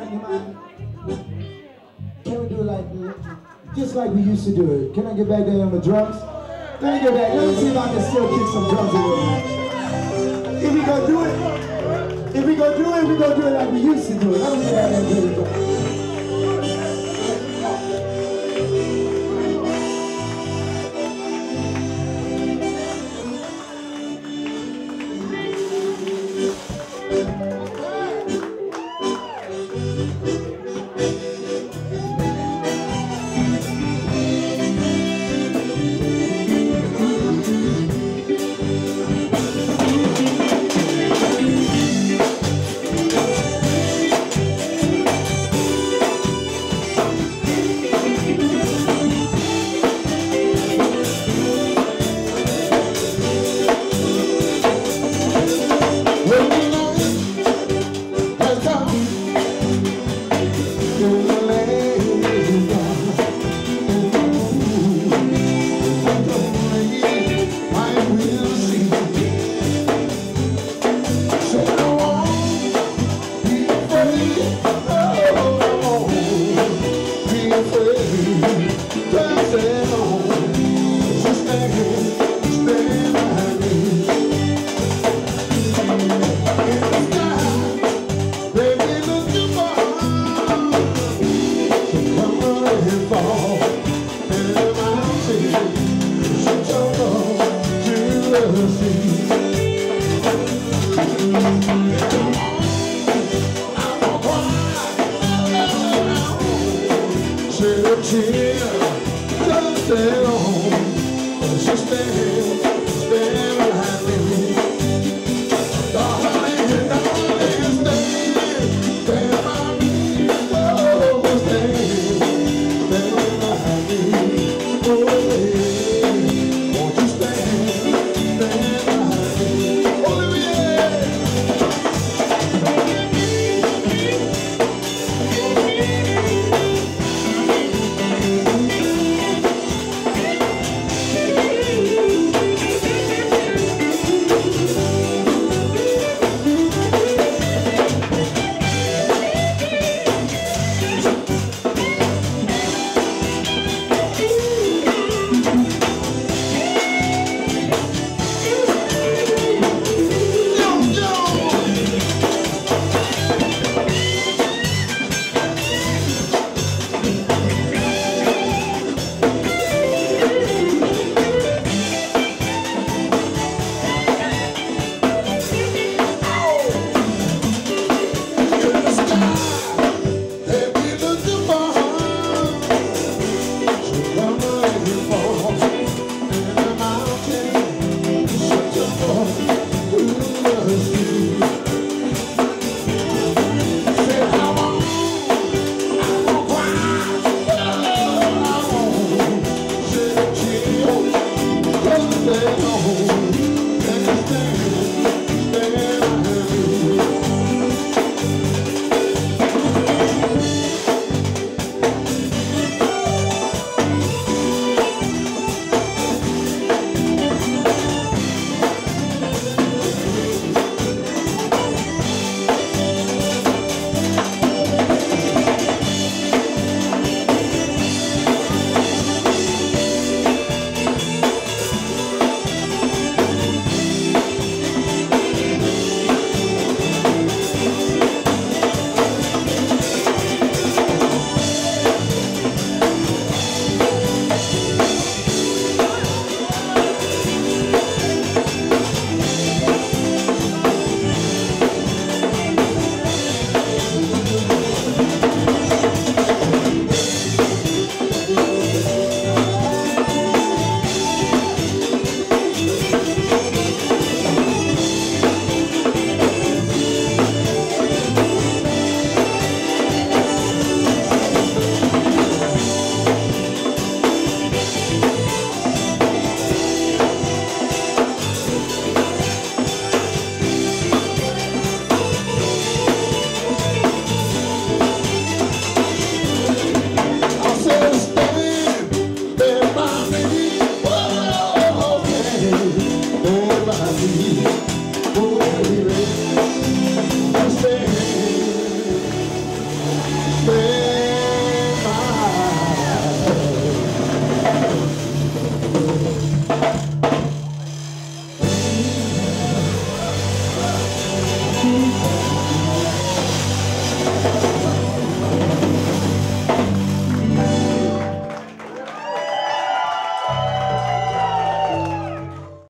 you mind? Can we do it like, just like we used to do it? Can I get back there on the drums? Let me get back. Let me see if I can still kick some drums a little bit. If we gonna do it, we gonna do it like we used to do it. Let me get back there and do it. See.